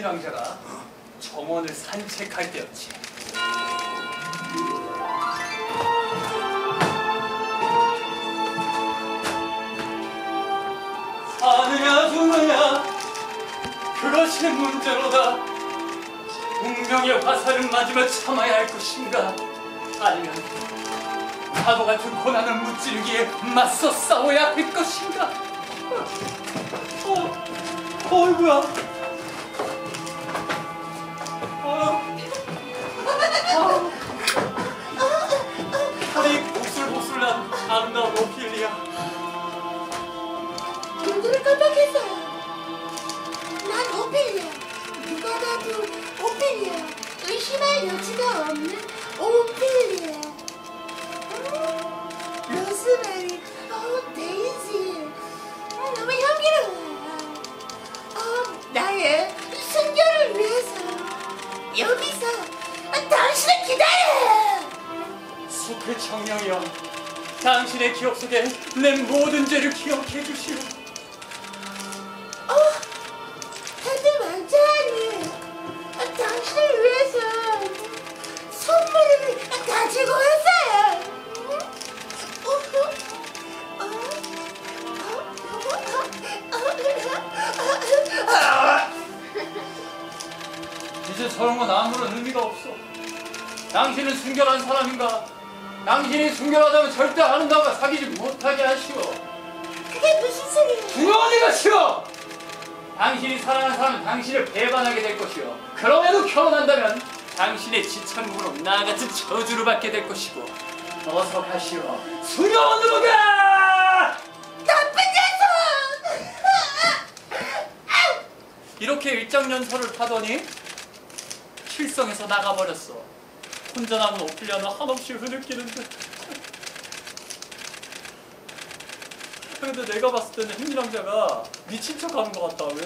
흥미랑자가 정원을 산책할 때였지. 사느냐 죽느냐 그것이 문제로다. 운명의 화살을 맞으며 참아야 할 것인가, 아니면 파도 같은 고난을 무찌르기에 맞서 싸워야 할 것인가. 어이구야. 허리 보슬보슬한 아름다운 오피리아. 눈을 깜빡했어요. 난 오피리아. 누가 봐도 오피리아. 의심할 여지가 없는 오피리아. 로즈메리, 데이지. 너무 향기로워요. 나의 순결을 위해서 여기서 당신을 기다려요. 숲의 청량이여, 당신의 기억 속에 내 모든 죄를 기억해 주시오. 다들 완전히 당신을 위해서 선물을 가지고 왔어요. 이제 저런 건 아무런 의미가 없어. 당신은 순결한 사람인가? 당신이 순결하다면 절대 아름다움과 사귀지 못하게 하시오. 그게 무슨 소리예요? 중요한 것이오. 당신이 사랑하는 사람은 당신을 배반하게 될 것이오. 그럼에도 결혼한다면 당신의 지천국으로 나같은 저주를 받게 될 것이고. 어서 가시오. 수녀원으로 가! 나쁜 녀석! 이렇게 일장연설을 하더니 실성에서 나가버렸어. 혼자 남은 오피리아는 한없이 흐느끼는데. 근데 내가 봤을 때는 흥미랑자가 미친 척 하는 것 같다.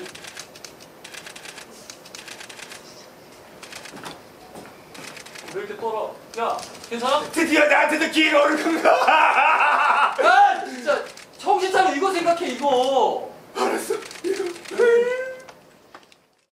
왜 이렇게 떨어? 야, 괜찮아? 드디어 나한테도 기회가 오는가? 야, 진짜 정신 차려. 이거 생각해, 이거.